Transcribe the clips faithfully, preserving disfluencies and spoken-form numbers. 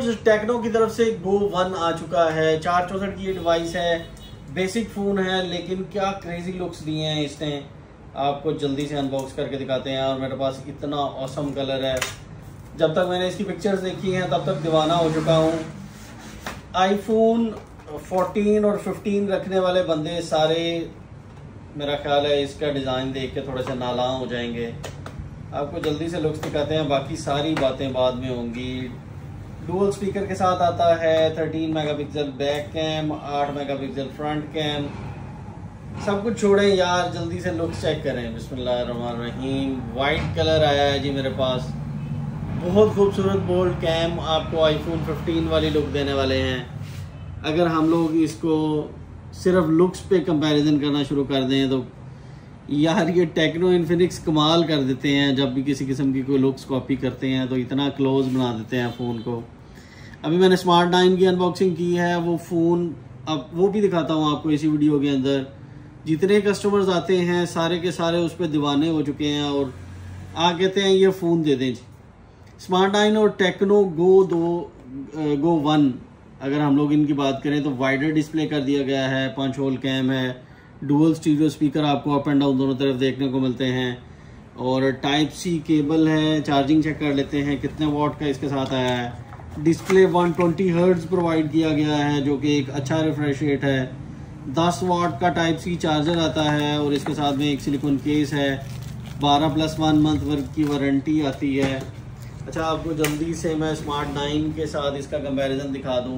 Viewers, techno की तरफ से गो वन आ चुका है। चार चौसठ की ये डिवाइस है, बेसिक फ़ोन है, लेकिन क्या क्रेजी लुक्स दिए हैं इसने। आपको जल्दी से अनबॉक्स करके दिखाते हैं। और मेरे पास इतना ऑसम कलर है, जब तक मैंने इसकी पिक्चर्स देखी हैं तब तक दीवाना हो चुका हूँ। आईफोन फोर्टीन और फिफ्टीन रखने वाले बंदे सारे, मेरा ख्याल है इसका डिज़ाइन देख के थोड़े से नालां हो जाएंगे। आपको जल्दी से लुक्स दिखाते हैं, बाकी सारी बातें बाद में होंगी। डुअल स्पीकर के साथ आता है, थर्टीन मेगापिक्सल बैक कैम, आठ मेगापिक्सल फ्रंट कैम। सब कुछ छोड़ें यार, जल्दी से लुक्स चेक करें। बिस्मिल्लाहिर्रहमानिर्रहीम। वाइट कलर आया है जी मेरे पास, बहुत खूबसूरत बोल्ड कैम आपको आईफोन फिफ्टीन वाली लुक देने वाले हैं। अगर हम लोग इसको सिर्फ लुक्स पे कंपैरिजन करना शुरू कर दें तो यार ये टेक्नो इन्फिनिक्स कमाल कर देते हैं। जब भी किसी किस्म की कोई लुक्स कॉपी करते हैं तो इतना क्लोज बना देते हैं फ़ोन को। अभी मैंने स्मार्ट नाइन की अनबॉक्सिंग की है, वो फ़ोन अब वो भी दिखाता हूँ आपको इसी वीडियो के अंदर। जितने कस्टमर्स आते हैं सारे के सारे उस पर दीवाने हो चुके हैं और आ कहते हैं ये फ़ोन दे दें। स्मार्ट नाइन और टेक्नो गो दो गो वन, अगर हम लोग इनकी बात करें तो वाइडर डिस्प्ले कर दिया गया है, पंच होल कैम है, डुअल स्टीरियो स्पीकर आपको अप एंड डाउन दोनों तरफ देखने को मिलते हैं, और टाइप सी केबल है। चार्जिंग चेक कर लेते हैं कितने वॉट का इसके साथ आया है। Display one twenty hertz provide किया गया है, जो कि एक अच्छा रिफ्रेश रेट है। दस वाट का टाइप सी चार्जर आता है और इसके साथ में एक सिलिकॉन केस है। बारह प्लस वन मंथ वर्क की वारंटी आती है। अच्छा, आपको जल्दी से मैं स्मार्ट नाइन के साथ इसका कंपैरिजन दिखा दूं।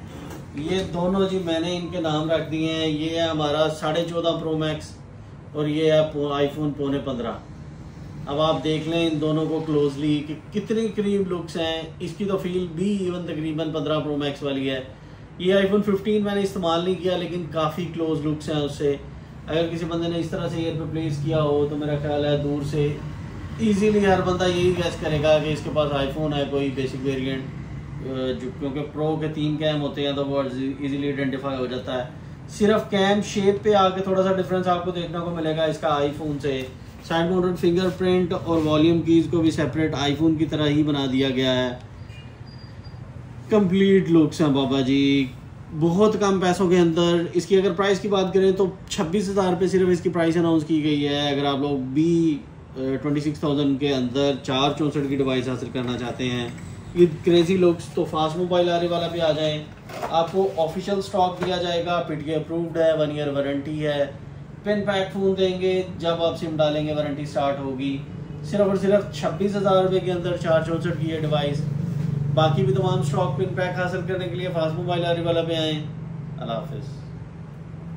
ये दोनों जी मैंने इनके नाम रख दिए हैं। ये है हमारा साढ़े चौदह प्रो मैक्स और ये है आईफोन पौने पंद्रह। अब आप देख लें इन दोनों को क्लोजली कि कितनी करीब लुक्स हैं। इसकी तो फील भी इवन तकरीबन पंद्रह प्रो मैक्स वाली है। ये आईफोन फिफ्टीन मैंने इस्तेमाल नहीं किया, लेकिन काफ़ी क्लोज लुक्स हैं उससे। अगर किसी बंदे ने इस तरह से ईयर पे प्लेस किया हो तो मेरा ख्याल है दूर से इजीली हर बंदा यही गैस करेगा कि इसके पास आईफोन है कोई बेसिक वेरिएंट, जो क्योंकि प्रो के तीन कैम होते हैं तो वो इजीली आइडेंटिफाई हो जाता है। सिर्फ कैम शेप पे आके थोड़ा सा डिफरेंस आपको देखने को मिलेगा इसका आईफोन से। साइड माउंटेड फिंगरप्रिंट और वॉल्यूम कीज को भी सेपरेट आईफोन की तरह ही बना दिया गया है। कंप्लीट लुक्स हैं बाबा जी, बहुत कम पैसों के अंदर। इसकी अगर प्राइस की बात करें तो छब्बीस हज़ार रुपये सिर्फ इसकी प्राइस अनाउंस की गई है। अगर आप लोग बी ट्वेंटी सिक्स थाउजेंड के अंदर चार चौंसठ की डिवाइस हासिल करना चाहते हैं विद क्रेजी लुक्स, तो फास्ट मोबाइल आरे वाला भी आ जाएं। आपको ऑफिशियल स्टॉक दिया जाएगा, पीटीए अप्रूव्ड है, वन ईयर वारंटी है। पिन पैक फ़ोन देंगे, जब आप सिम डालेंगे वारंटी स्टार्ट होगी। सिर्फ और सिर्फ छब्बीस हज़ार रुपये के अंदर चार चौंसठ की ये डिवाइस। बाकी भी तमाम स्टॉक पिन पैक हासिल करने के लिए फास्ट मोबाइल आरे वाला पे आएँ। अल्लाह हाफिज़।